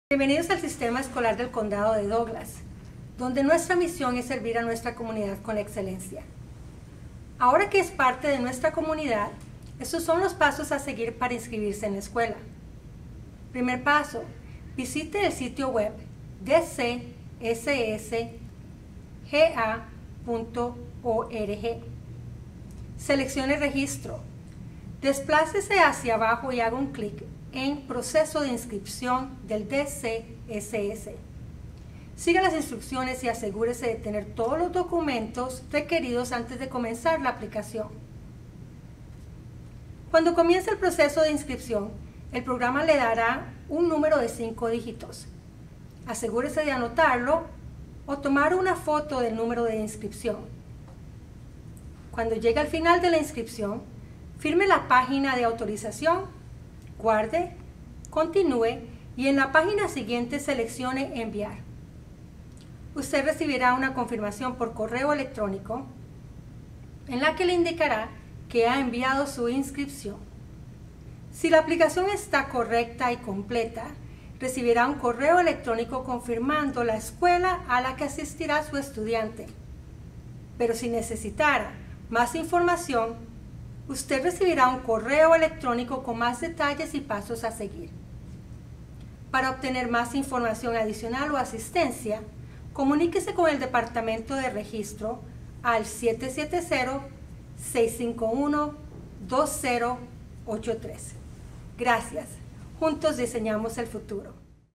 Bienvenidos al Sistema Escolar del Condado de Douglas, donde nuestra misión es servir a nuestra comunidad con excelencia. Ahora que es parte de nuestra comunidad, estos son los pasos a seguir para inscribirse en la escuela. Primer paso, visite el sitio web dcssga.org. Seleccione registro. Desplácese hacia abajo y haga un clic en proceso de inscripción del DCSS. Siga las instrucciones y asegúrese de tener todos los documentos requeridos antes de comenzar la aplicación. Cuando comience el proceso de inscripción, el programa le dará un número de 5 dígitos. Asegúrese de anotarlo o tomar una foto del número de inscripción. Cuando llegue al final de la inscripción, firme la página de autorización, guarde, continúe y en la página siguiente seleccione enviar. Usted recibirá una confirmación por correo electrónico en la que le indicará que ha enviado su inscripción. Si la aplicación está correcta y completa, recibirá un correo electrónico confirmando la escuela a la que asistirá su estudiante. Pero si necesitara más información, usted recibirá un correo electrónico con más detalles y pasos a seguir. Para obtener más información adicional o asistencia, comuníquese con el Departamento de Registro al 770-651-2083. Gracias. Juntos diseñamos el futuro.